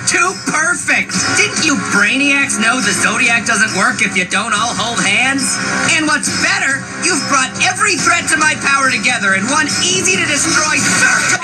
Too perfect! Didn't you brainiacs know the Zodiac doesn't work if you don't all hold hands? And what's better, you've brought every threat to my power together in one easy-to-destroy circle!